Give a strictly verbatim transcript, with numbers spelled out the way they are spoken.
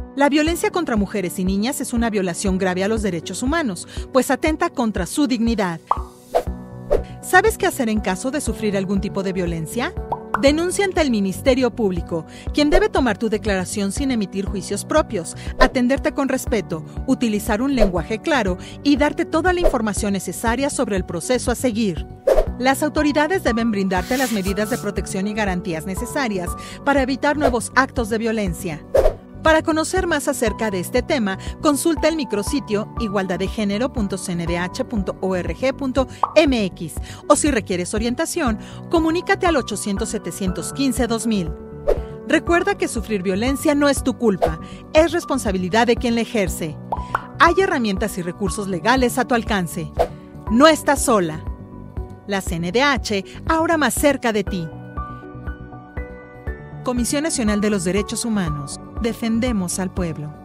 La violencia contra mujeres y niñas es una violación grave a los derechos humanos, pues atenta contra su dignidad. ¿Sabes qué hacer en caso de sufrir algún tipo de violencia? Denuncia ante el Ministerio Público, quien debe tomar tu declaración sin emitir juicios propios, atenderte con respeto, utilizar un lenguaje claro y darte toda la información necesaria sobre el proceso a seguir. Las autoridades deben brindarte las medidas de protección y garantías necesarias para evitar nuevos actos de violencia. Para conocer más acerca de este tema, consulta el micrositio igualdad de género punto c n d h punto org punto m x o si requieres orientación, comunícate al ochocientos, setecientos quince, dos mil. Recuerda que sufrir violencia no es tu culpa, es responsabilidad de quien la ejerce. Hay herramientas y recursos legales a tu alcance. No estás sola. La C N D H, ahora más cerca de ti. Comisión Nacional de los Derechos Humanos. Defendemos al pueblo.